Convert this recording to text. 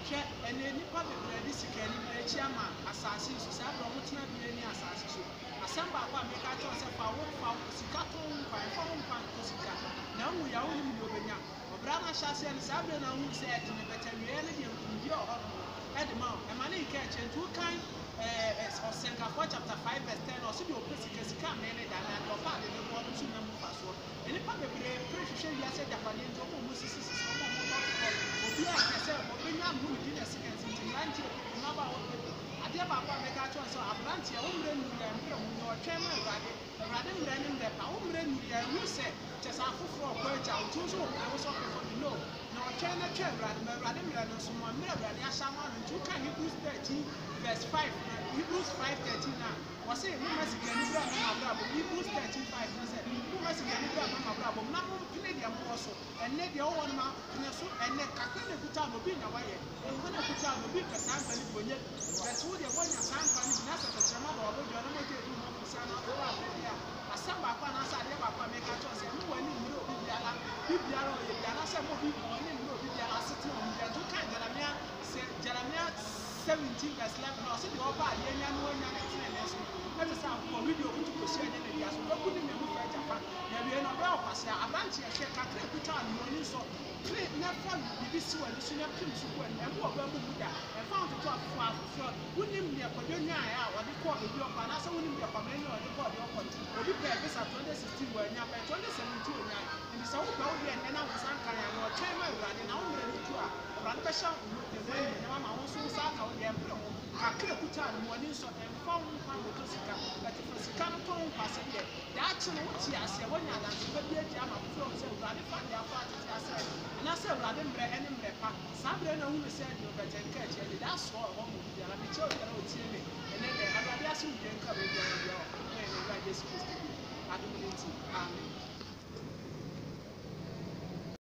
hwɛ ɛne nipa bebree de sika ni echi ama asase so saa bro mutena bi ni asase so asɛm baako a meka kyerɛ sɛ fa wo sika ton nkwan fa wo nkwan to sika na hu ya wo ni obenya obra na hyase ne saa bro na hu sɛ ɛde ne bɛtɛ wie ne de nkumbi ɔhɔ ɛde ma ɛma ne nka kyɛntu kan Osenkafo chapter 5 verse 10 also the opposite sika mene da na do pa de ne bo nso na mu faso enipa bebree prehwehwe wiase Japanese nto mo sisi mo obi a kese obenya mu di na sika nti lanti ma ba wo ade ba ba meka cho so abranti wo mre nu ya mre mu no twɛn ma awrade mre ne mre pa wo mre nu ya hu sɛ kyesa afoforo ɔkɔ agya wo tun so wo so ko no na twɛn na twɛn awrade mre no so mo mre awrade ahya ma no ntu kan Hebrews 13 verse 5 Hebrews 5:13 now. Was saying, "Who must get any brother? My brother." Hebrews 13:5 said, "Who must get any brother? My brother." Now, who play the also, and let the old man, and let Kakane put out the bin away. And when I put out the bin, the sample when you that's who the one your sample is not such a chairman or the other way to do more for Sana or a samba pana side of a make a choice. And when you know, Bibiara, Yana said, "What people want to know, Bibiara sitting on the two kind of Jeremiah 17 verse 11 no so the oba anya no anya na tene so na te sa ko video ko to share na dia so ko ni me mu fa Japan na wie no bra okwase abranche ehwe kakra kuta no ni so play na fa bibi si wa ni so na pim so ko na mo oba mu buda e fa to afo wonim ne kodwo nya a wode ko ebi opa na so wonim ne kwamre ne wode ko de opa obi pe bisa 2016 wa nya pe 2017 nya ndi so wo ba wo de na wo san kan ya no twen ma urade na wo mre ni tu a urade be sha de wani na ma wo so sa ka wo de mpre wo kakra kuta no woni so emfa wo kwa moto sika but for sika no ton kwase de da achi no wo ti ase wonya da so bi adi ama fro se urade fa de afa ati ase na se urade mre ene mre pa sa bre na hu se de obeje nka eche de da so ho mo bi ala me che o de o tie me ene de urade aso de